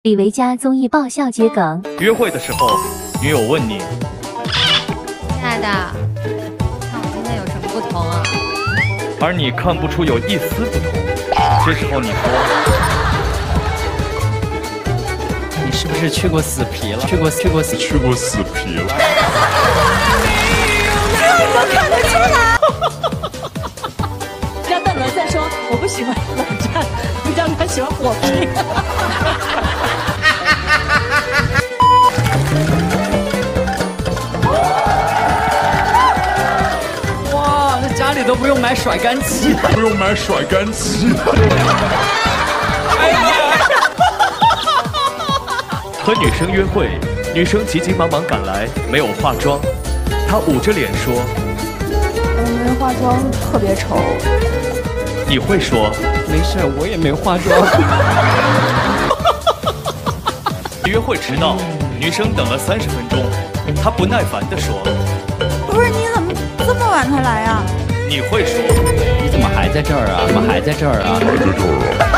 李维嘉综艺爆笑接梗。 约会的时候，女友问你：“ 亲爱的，看我今天有什么不同啊？” 而你看不出有一丝不同。这时候你说：“ 你是不是去过死皮了？去过死皮了？” 这都看得出来。让邓伦在说我不喜欢冷战，比较他喜欢火拼。 哇，那家里都不用买甩干机了，不用买甩干机了。哎呀！ 和女生约会，女生急急忙忙赶来，没有化妆，她捂着脸说：“ 我没化妆，特别丑。” 你会说：“ 没事，我也没化妆。” 约会迟到，女生等了30分钟，她不耐烦地说：“ 不是，你怎么这么晚才来啊？” 你会说：“ 你怎么还在这儿啊？怎么还在这儿啊？”